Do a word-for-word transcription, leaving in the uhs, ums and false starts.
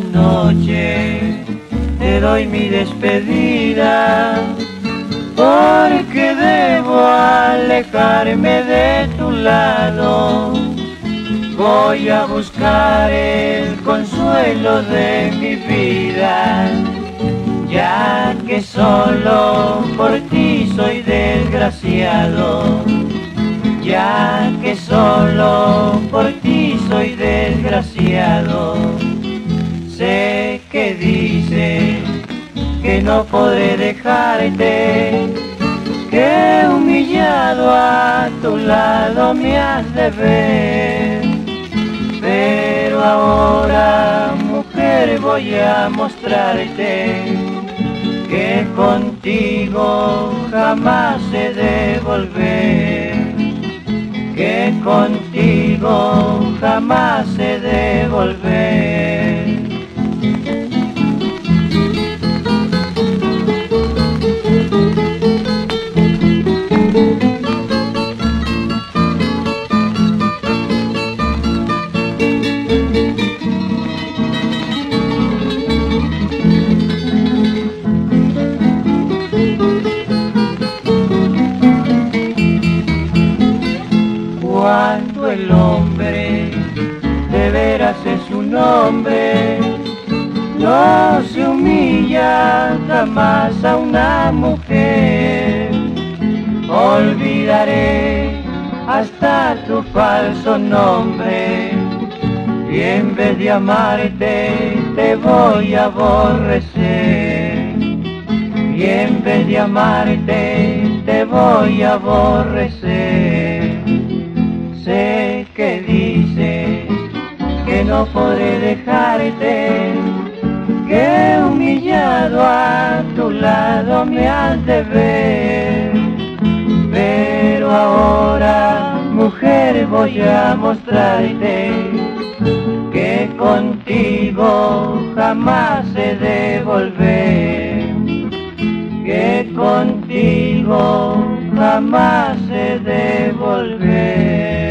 noche te doy mi despedida, porque debo alejarme de tu lado. Voy a buscar el consuelo de mi vida, ya que solo por ti soy desgraciado, ya que solo por ti soy desgraciado. Sé que dices que no podré dejarte, que humillado a tu lado me has de ver. Pero ahora, mujer, voy a mostrarte que contigo jamás he de volver, que contigo jamás he de volver. Cuando el hombre de veras es un hombre, no se humilla jamás a una mujer. Olvidaré hasta tu falso nombre, y en vez de amarte te voy a aborrecer, y en vez de amarte te voy a aborrecer. Sé que dices que no podré dejarte, que humillado a tu lado me has de ver. Pero ahora, mujer, voy a mostrarte que contigo jamás he de volver, que contigo jamás he de volver.